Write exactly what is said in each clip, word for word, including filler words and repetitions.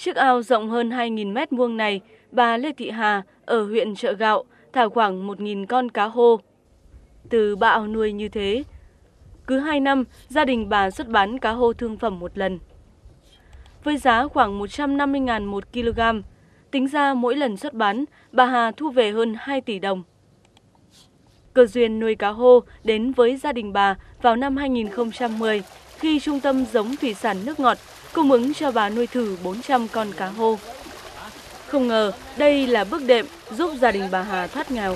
Chiếc ao rộng hơn hai nghìn mét vuông này, bà Lê Thị Hà ở huyện Chợ Gạo thả khoảng một nghìn con cá hô. Từ ba ao nuôi như thế, cứ hai năm gia đình bà xuất bán cá hô thương phẩm một lần. Với giá khoảng một trăm năm mươi nghìn một kg, tính ra mỗi lần xuất bán, bà Hà thu về hơn hai tỷ đồng. Cơ duyên nuôi cá hô đến với gia đình bà vào năm hai nghìn không trăm mười, khi Trung tâm giống thủy sản nước ngọt cung ứng cho bà nuôi thử bốn trăm con cá hô. Không ngờ đây là bước đệm giúp gia đình bà Hà thoát nghèo.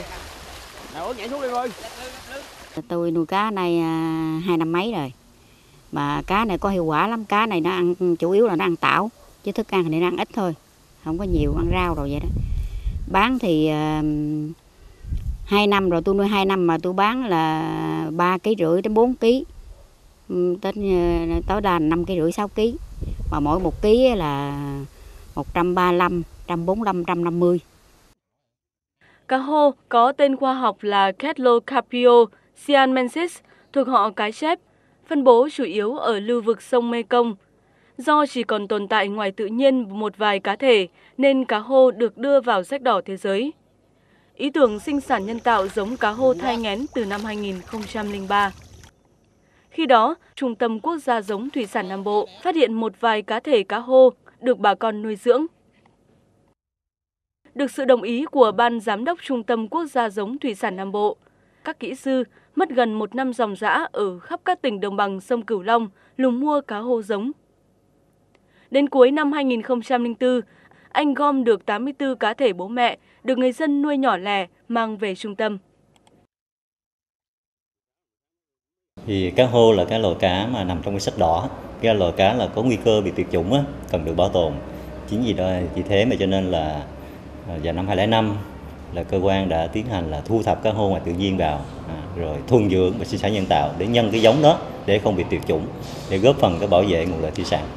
Tôi nuôi cá này hai năm mấy rồi. Mà cá này có hiệu quả lắm, cá này nó ăn chủ yếu là nó ăn tảo, chứ thức ăn thì nó ăn ít thôi, không có nhiều, ăn rau rồi vậy đó. Bán thì uh, hai năm rồi, tôi nuôi hai năm mà tôi bán là ba ký rưỡi đến bốn ký, tới tối đa năm ký rưỡi sáu ký, mà mỗi một ký là một trăm ba mươi lăm, một trăm bốn mươi lăm, một trăm năm mươi. Cá hô có tên khoa học là Catalocarpio cyanmensis, thuộc họ cá chép, phân bố chủ yếu ở lưu vực sông Mekong. Do chỉ còn tồn tại ngoài tự nhiên một vài cá thể nên cá hô được đưa vào sách đỏ thế giới. Ý tưởng sinh sản nhân tạo giống cá hô thai nghén từ năm hai nghìn không trăm lẻ ba. Khi đó, Trung tâm Quốc gia giống thủy sản Nam Bộ phát hiện một vài cá thể cá hô được bà con nuôi dưỡng. Được sự đồng ý của Ban Giám đốc Trung tâm Quốc gia giống thủy sản Nam Bộ, các kỹ sư mất gần một năm ròng rã ở khắp các tỉnh đồng bằng sông Cửu Long lùng mua cá hô giống. Đến cuối năm hai nghìn không trăm lẻ bốn, anh gom được tám mươi tư cá thể bố mẹ được người dân nuôi nhỏ lẻ mang về trung tâm. Thì cá hô là cái loài cá mà nằm trong cái sách đỏ, cái loài cá là có nguy cơ bị tuyệt chủng á, cần được bảo tồn. Chính vì đó vì thế mà cho nên là vào năm hai nghìn không trăm lẻ năm là cơ quan đã tiến hành là thu thập cá hô ngoài tự nhiên vào, à, rồi thuần dưỡng và sinh sản nhân tạo để nhân cái giống đó để không bị tuyệt chủng, để góp phần cái bảo vệ nguồn lợi thủy sản.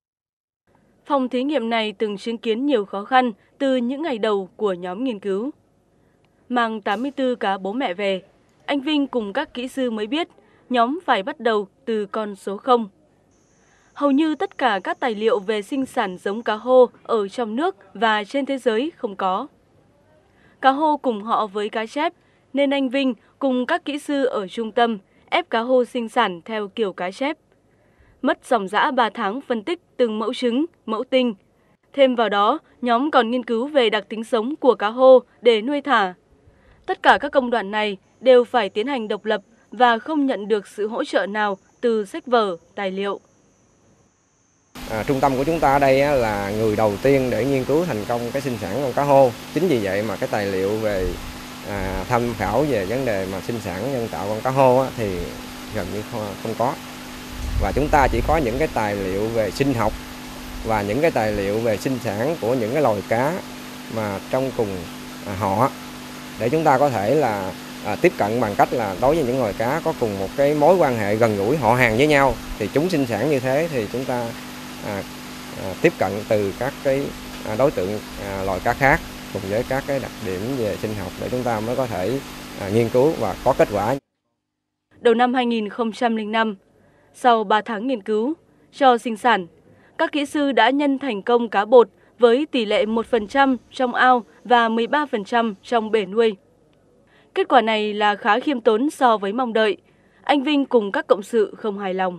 Phòng thí nghiệm này từng chứng kiến nhiều khó khăn từ những ngày đầu của nhóm nghiên cứu. Mang tám mươi tư cá bố mẹ về, anh Vinh cùng các kỹ sư mới biết nhóm phải bắt đầu từ con số không. Hầu như tất cả các tài liệu về sinh sản giống cá hô ở trong nước và trên thế giới không có. Cá hô cùng họ với cá chép, nên anh Vinh cùng các kỹ sư ở trung tâm ép cá hô sinh sản theo kiểu cá chép. Mất dòng dã ba tháng phân tích từng mẫu trứng, mẫu tinh. Thêm vào đó, nhóm còn nghiên cứu về đặc tính sống của cá hô để nuôi thả. Tất cả các công đoạn này đều phải tiến hành độc lập và không nhận được sự hỗ trợ nào từ sách vở, tài liệu. À, trung tâm của chúng ta ở đây á, là người đầu tiên để nghiên cứu thành công cái sinh sản con cá hô. Chính vì vậy mà cái tài liệu về à, tham khảo về vấn đề mà sinh sản nhân tạo con cá hô á, thì gần như không, không có. Và chúng ta chỉ có những cái tài liệu về sinh học và những cái tài liệu về sinh sản của những cái loài cá mà trong cùng à, họ, để chúng ta có thể là à, tiếp cận bằng cách là đối với những loài cá có cùng một cái mối quan hệ gần gũi họ hàng với nhau, thì chúng sinh sản như thế thì chúng ta à, à, tiếp cận từ các cái à, đối tượng à, loài cá khác cùng với các cái đặc điểm về sinh học để chúng ta mới có thể à, nghiên cứu và có kết quả. Đầu năm hai nghìn không trăm lẻ năm, sau ba tháng nghiên cứu cho sinh sản, các kỹ sư đã nhân thành công cá bột với tỷ lệ một phần trăm trong ao và mười ba phần trăm trong bể nuôi. Kết quả này là khá khiêm tốn so với mong đợi. Anh Vinh cùng các cộng sự không hài lòng.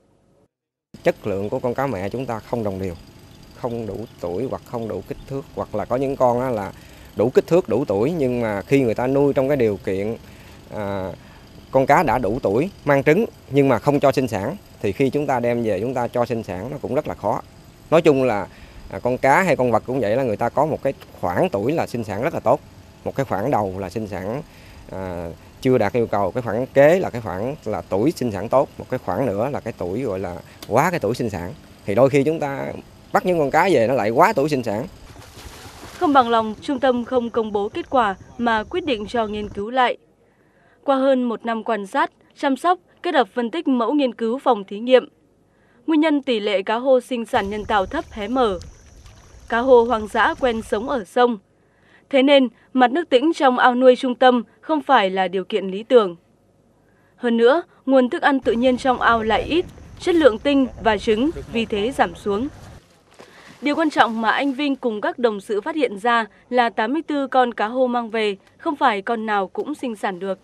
Chất lượng của con cá mẹ chúng ta không đồng đều, không đủ tuổi hoặc không đủ kích thước, hoặc là có những con là đủ kích thước, đủ tuổi nhưng mà khi người ta nuôi trong cái điều kiện à, con cá đã đủ tuổi, mang trứng nhưng mà không cho sinh sản, thì khi chúng ta đem về chúng ta cho sinh sản nó cũng rất là khó. Nói chung là à, con cá hay con vật cũng vậy, là người ta có một cái khoảng tuổi là sinh sản rất là tốt, một cái khoảng đầu là sinh sản à, chưa đạt yêu cầu, cái khoảng kế là cái khoảng là tuổi sinh sản tốt, một cái khoảng nữa là cái tuổi gọi là quá cái tuổi sinh sản. Thì đôi khi chúng ta bắt những con cá về nó lại quá tuổi sinh sản. Không bằng lòng, trung tâm không công bố kết quả mà quyết định cho nghiên cứu lại. Qua hơn một năm quan sát, chăm sóc, kết hợp phân tích mẫu nghiên cứu phòng thí nghiệm, nguyên nhân tỷ lệ cá hô sinh sản nhân tạo thấp hé mở. Cá hô hoang dã quen sống ở sông. Thế nên, mặt nước tĩnh trong ao nuôi trung tâm không phải là điều kiện lý tưởng. Hơn nữa, nguồn thức ăn tự nhiên trong ao lại ít, chất lượng tinh và trứng vì thế giảm xuống. Điều quan trọng mà anh Vinh cùng các đồng sự phát hiện ra là tám mươi tư con cá hô mang về, không phải con nào cũng sinh sản được.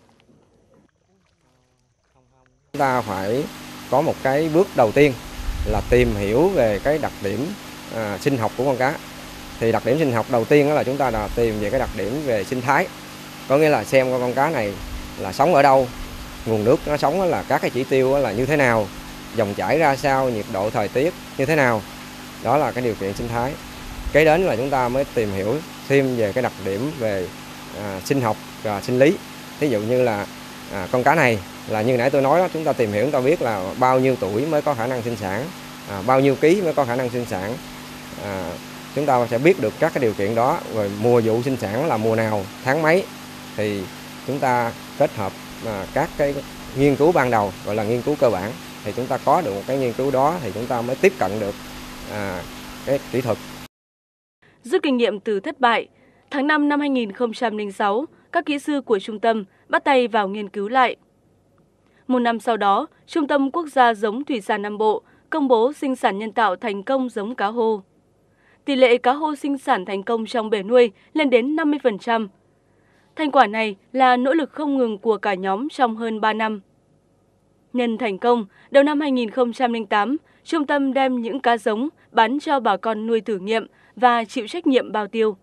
Chúng ta phải có một cái bước đầu tiên là tìm hiểu về cái đặc điểm à, sinh học của con cá. Thì đặc điểm sinh học đầu tiên đó là chúng ta là tìm về cái đặc điểm về sinh thái. Có nghĩa là xem con cá này là sống ở đâu, nguồn nước nó sống là các cái chỉ tiêu là như thế nào, dòng chảy ra sao, nhiệt độ thời tiết như thế nào. Đó là cái điều kiện sinh thái. Kế đến là chúng ta mới tìm hiểu thêm về cái đặc điểm về à, sinh học và sinh lý. Ví dụ như là à, con cá này là như nãy tôi nói đó, chúng ta tìm hiểu chúng ta biết là bao nhiêu tuổi mới có khả năng sinh sản, à, bao nhiêu ký mới có khả năng sinh sản. À, chúng ta sẽ biết được các cái điều kiện đó, rồi mùa vụ sinh sản là mùa nào, tháng mấy, thì chúng ta kết hợp à, các cái nghiên cứu ban đầu gọi là nghiên cứu cơ bản, thì chúng ta có được một cái nghiên cứu đó thì chúng ta mới tiếp cận được à, cái kỹ thuật. Rút kinh nghiệm từ thất bại, tháng năm năm hai nghìn không trăm lẻ sáu, các kỹ sư của trung tâm bắt tay vào nghiên cứu lại. Một năm sau đó, Trung tâm Quốc gia giống thủy sản Nam Bộ công bố sinh sản nhân tạo thành công giống cá hô. Tỷ lệ cá hô sinh sản thành công trong bể nuôi lên đến năm mươi phần trăm. Thành quả này là nỗ lực không ngừng của cả nhóm trong hơn ba năm. Nhân thành công, đầu năm hai nghìn không trăm lẻ tám, trung tâm đem những cá giống bán cho bà con nuôi thử nghiệm và chịu trách nhiệm bao tiêu.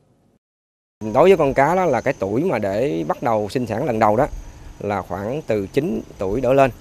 Đối với con cá đó là cái tuổi mà để bắt đầu sinh sản lần đầu đó là khoảng từ chín tuổi đổ lên.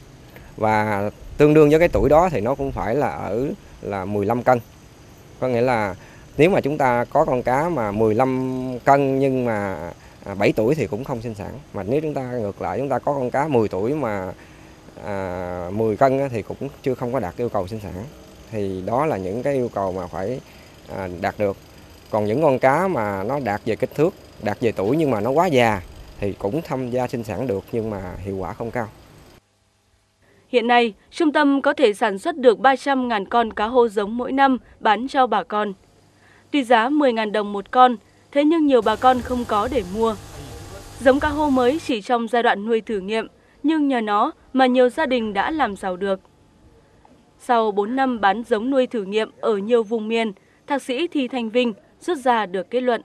Và tương đương với cái tuổi đó thì nó cũng phải là ở là mười lăm cân. Có nghĩa là nếu mà chúng ta có con cá mà mười lăm cân nhưng mà bảy tuổi thì cũng không sinh sản. Mà nếu chúng ta ngược lại chúng ta có con cá mười tuổi mà à, mười cân thì cũng chưa không có đạt yêu cầu sinh sản. Thì đó là những cái yêu cầu mà phải à, đạt được. Còn những con cá mà nó đạt về kích thước, đạt về tuổi nhưng mà nó quá già thì cũng tham gia sinh sản được nhưng mà hiệu quả không cao. Hiện nay, trung tâm có thể sản xuất được ba trăm nghìn con cá hô giống mỗi năm bán cho bà con. Tuy giá mười nghìn đồng một con, thế nhưng nhiều bà con không có để mua. Giống cá hô mới chỉ trong giai đoạn nuôi thử nghiệm, nhưng nhờ nó mà nhiều gia đình đã làm giàu được. Sau bốn năm bán giống nuôi thử nghiệm ở nhiều vùng miền, Thạc sĩ Thi Thanh Vinh rút ra được kết luận.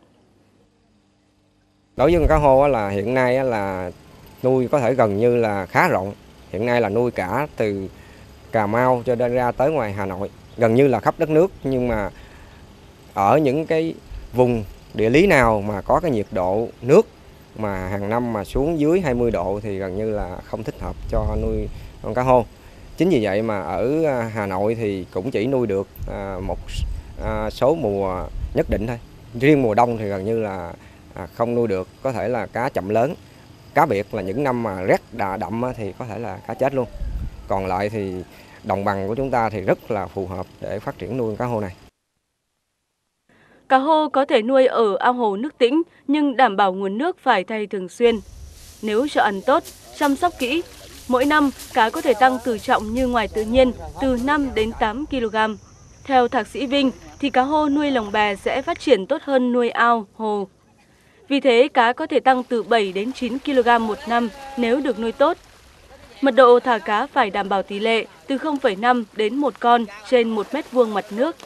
Đối với con cá hô là hiện nay là nuôi có thể gần như là khá rộng. Hiện nay là nuôi cả từ Cà Mau cho đến ra tới ngoài Hà Nội, gần như là khắp đất nước. Nhưng mà ở những cái vùng địa lý nào mà có cái nhiệt độ nước mà hàng năm mà xuống dưới hai mươi độ thì gần như là không thích hợp cho nuôi con cá hô. Chính vì vậy mà ở Hà Nội thì cũng chỉ nuôi được một số mùa nhất định thôi. Riêng mùa đông thì gần như là không nuôi được, có thể là cá chậm lớn. Cá biệt là những năm mà rét đà đậm thì có thể là cá chết luôn. Còn lại thì đồng bằng của chúng ta thì rất là phù hợp để phát triển nuôi cá hô này. Cá hô có thể nuôi ở ao hồ nước tĩnh nhưng đảm bảo nguồn nước phải thay thường xuyên. Nếu cho ăn tốt, chăm sóc kỹ, mỗi năm cá có thể tăng từ trọng như ngoài tự nhiên từ năm đến tám ki lô gam. Theo Thạc sĩ Vinh thì cá hô nuôi lồng bè sẽ phát triển tốt hơn nuôi ao, hồ. Vì thế cá có thể tăng từ bảy đến chín ki lô gam một năm nếu được nuôi tốt. Mật độ thả cá phải đảm bảo tỷ lệ từ không phẩy năm đến một con trên một mét vuông mặt nước.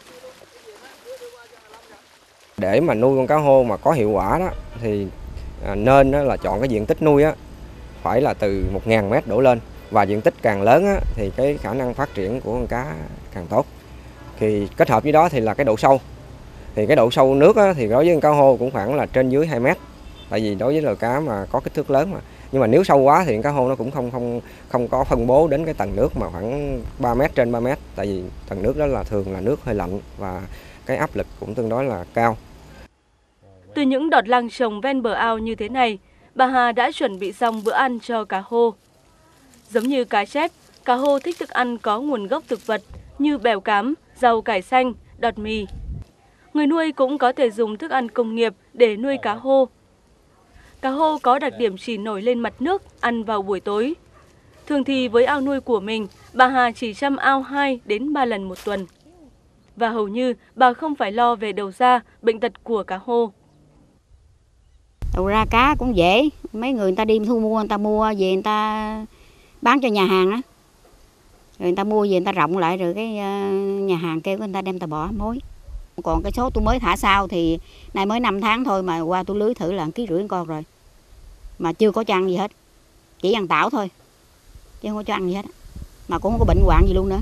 Để mà nuôi con cá hô mà có hiệu quả đó thì nên là chọn cái diện tích nuôi á, phải là từ một nghìn mét đổ lên. Và diện tích càng lớn á, thì cái khả năng phát triển của con cá càng tốt. Thì kết hợp với đó thì là cái độ sâu. Thì cái độ sâu nước á, thì đối với con cá hô cũng khoảng là trên dưới hai mét. Tại vì đối với loài cá mà có kích thước lớn mà. Nhưng mà nếu sâu quá thì con cá hô nó cũng không không không có phân bố đến cái tầng nước mà khoảng ba mét trên ba mét. Tại vì tầng nước đó là thường là nước hơi lạnh và cái áp lực cũng tương đối là cao. Từ những đọt lăng trồng ven bờ ao như thế này, bà Hà đã chuẩn bị xong bữa ăn cho cá hô. Giống như cá chép, cá hô thích thức ăn có nguồn gốc thực vật như bèo cám, rau cải xanh, đọt mì. Người nuôi cũng có thể dùng thức ăn công nghiệp để nuôi cá hô. Cá hô có đặc điểm chỉ nổi lên mặt nước, ăn vào buổi tối. Thường thì với ao nuôi của mình, bà Hà chỉ chăm ao hai đến ba lần một tuần. Và hầu như bà không phải lo về đầu ra, bệnh tật của cá hô. Đầu ra cá cũng dễ, mấy người người ta đi thu mua, người ta mua về người ta bán cho nhà hàng á. Rồi người ta mua về người ta rộng lại rồi cái nhà hàng kêu người ta đem ta bỏ mối. Còn cái số tôi mới thả sau thì nay mới năm tháng thôi mà qua tôi lưới thử là một ký rưỡi con rồi. Mà chưa có cho ăn gì hết. Chỉ ăn tảo thôi. Chứ không có cho ăn gì hết. Mà cũng không có bệnh hoạn gì luôn nữa.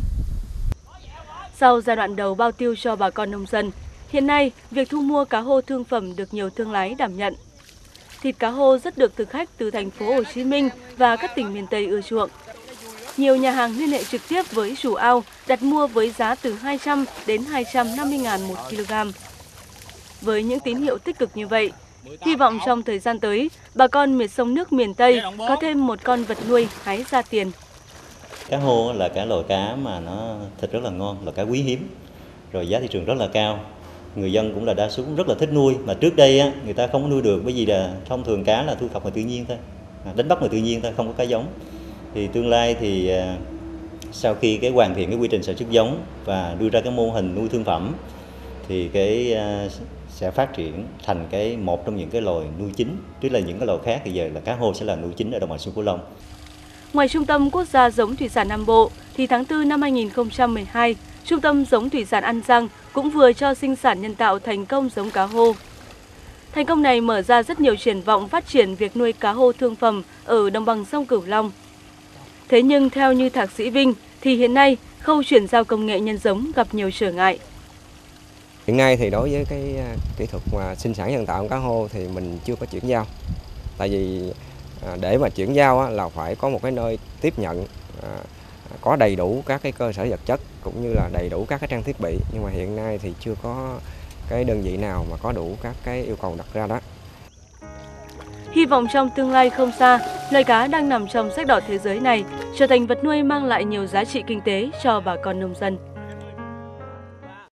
Sau giai đoạn đầu bao tiêu cho bà con nông dân, hiện nay việc thu mua cá hô thương phẩm được nhiều thương lái đảm nhận. Thịt cá hô rất được thực khách từ thành phố Hồ Chí Minh và các tỉnh miền Tây ưa chuộng. Nhiều nhà hàng liên hệ trực tiếp với chủ ao đặt mua với giá từ hai trăm đến hai trăm năm mươi nghìn một kg. Với những tín hiệu tích cực như vậy, hy vọng trong thời gian tới, bà con miệt sông nước miền Tây có thêm một con vật nuôi hái ra tiền. Cá hô là cái loài cá mà nó thịt rất là ngon, là cá quý hiếm, rồi giá thị trường rất là cao. Người dân cũng là đa số cũng rất là thích nuôi, mà trước đây á, người ta không có nuôi được bởi vì là thông thường cá là thu thập ngoài tự nhiên thôi, đánh bắt ngoài tự nhiên thôi, không có cá giống. Thì tương lai thì sau khi cái hoàn thiện cái quy trình sản xuất giống và đưa ra cái mô hình nuôi thương phẩm thì cái sẽ phát triển thành cái một trong những cái loài nuôi chính, tức là những cái loài khác thì giờ là cá hô sẽ là nuôi chính ở đồng bằng sông Cửu Long. Ngoài Trung tâm Quốc gia giống thủy sản Nam Bộ, thì tháng tư năm hai nghìn không trăm mười hai, Trung tâm giống thủy sản An Giang cũng vừa cho sinh sản nhân tạo thành công giống cá hô. Thành công này mở ra rất nhiều triển vọng phát triển việc nuôi cá hô thương phẩm ở đồng bằng sông Cửu Long. Thế nhưng theo như Thạc sĩ Vinh, thì hiện nay khâu chuyển giao công nghệ nhân giống gặp nhiều trở ngại. Hiện nay thì đối với cái kỹ thuật mà sinh sản nhân tạo cá hô thì mình chưa có chuyển giao. Tại vì để mà chuyển giao là phải có một cái nơi tiếp nhận, có đầy đủ các cái cơ sở vật chất cũng như là đầy đủ các cái trang thiết bị, nhưng mà hiện nay thì chưa có cái đơn vị nào mà có đủ các cái yêu cầu đặt ra đó. Hy vọng trong tương lai không xa, loài cá đang nằm trong sách đỏ thế giới này trở thành vật nuôi mang lại nhiều giá trị kinh tế cho bà con nông dân.